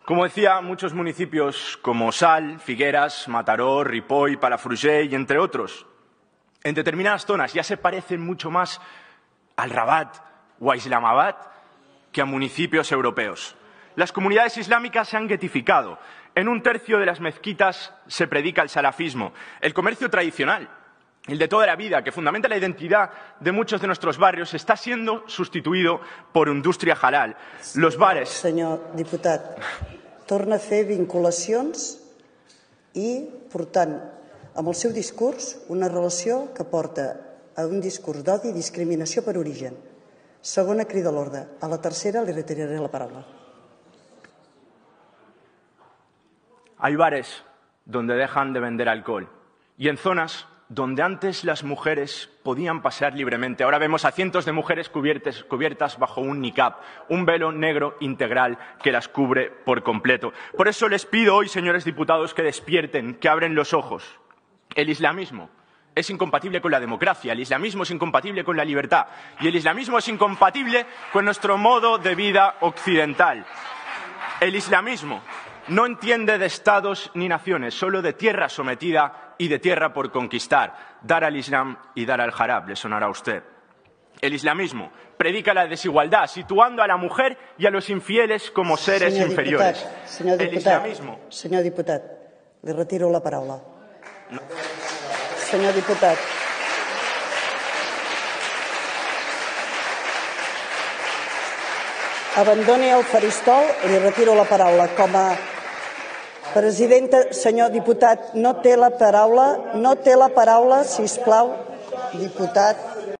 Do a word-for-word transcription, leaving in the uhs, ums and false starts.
Como decía, muchos municipios como Sal, Figueras, Mataró, Ripoll, Palafrugell y entre otros, en determinadas zonas ya se parecen mucho más al Rabat o a Islamabad que a municipios europeos. Las comunidades islámicas se han guetificado. En un tercio de las mezquitas se predica el salafismo. El comercio tradicional, el de toda la vida, que fundamenta la identidad de muchos de nuestros barrios, está siendo sustituido por indústria halal. Los bares... Senyor diputat, torna a fer vinculacions i, per tant, amb el seu discurs, una relació que porta a un discurs d'odi i discriminació per origen. Segona crida a l'ordre. A la tercera li retiraré la paraula. Hay bares donde dejan de vender alcohol y en zonas donde antes las mujeres podían pasear libremente. Ahora vemos a cientos de mujeres cubiertas, cubiertas bajo un niqab, un velo negro integral que las cubre por completo. Por eso les pido hoy, señores diputados, que despierten, que abren los ojos. El islamismo es incompatible con la democracia, el islamismo es incompatible con la libertad y el islamismo es incompatible con nuestro modo de vida occidental. El islamismo no entiende de estados ni naciones, solo de tierra sometida y de tierra por conquistar. Dar al Islam y dar al Jarab, le sonará a usted. El islamismo predica la desigualdad, situando a la mujer y a los infieles como seres senyor inferiores. Diputat, senyor el diputat, islamismo... Senyor diputat, li retiro la paraula. No. Senyor diputat. Abandoni el faristol, li retiro la paraula. Com a presidenta, senyor diputat, no té la paraula, no té la paraula, sisplau, diputat.